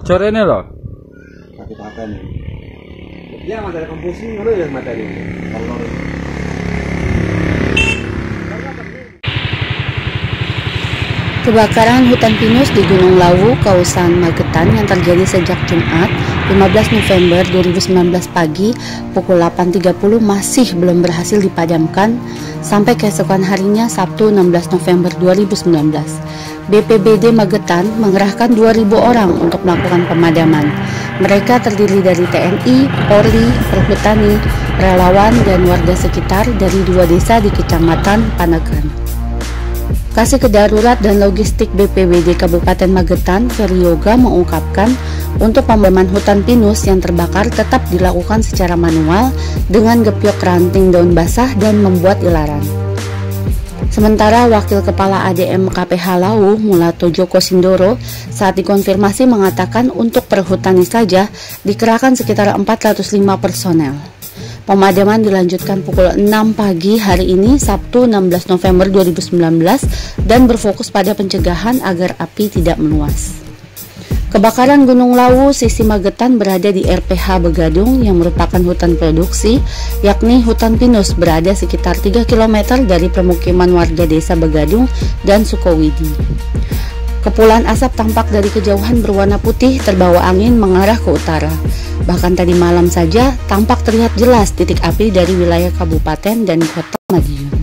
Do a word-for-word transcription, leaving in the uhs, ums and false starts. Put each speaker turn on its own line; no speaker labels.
Core ini loh.
Sakit apa nih? Ya materi komposisi ngono ya materi. Kalau
Kebakaran hutan pinus di Gunung Lawu, Kawasan Magetan yang terjadi sejak Jumat lima belas November dua ribu sembilan belas pagi pukul delapan tiga puluh masih belum berhasil dipadamkan sampai keesokan harinya Sabtu enam belas November dua ribu sembilan belas. B P B D Magetan mengerahkan dua ribu orang untuk melakukan pemadaman. Mereka terdiri dari T N I, Polri, Perhutani, relawan, dan warga sekitar dari dua desa di Kecamatan Panekan. Kasih Kedarurat dan Logistik B P B D Kabupaten Magetan, Ferry Yoga, mengungkapkan untuk pemadaman hutan pinus yang terbakar tetap dilakukan secara manual dengan gepyok ranting daun basah dan membuat ilaran. Sementara Wakil Kepala A D M K P H Lawu, Mulato Joko Sindoro, saat dikonfirmasi mengatakan untuk perhutani saja dikerahkan sekitar empat ratus lima personel. Pemadaman dilanjutkan pukul enam pagi hari ini Sabtu enam belas November dua ribu sembilan belas dan berfokus pada pencegahan agar api tidak meluas. Kebakaran Gunung Lawu sisi Magetan berada di R P H Begadung yang merupakan hutan produksi, yakni hutan pinus berada sekitar tiga kilometer dari permukiman warga desa Begadung dan Sukowidi. Kepulan asap tampak dari kejauhan berwarna putih terbawa angin mengarah ke utara. Bahkan tadi malam saja tampak terlihat jelas titik api dari wilayah kabupaten dan kota Madiun.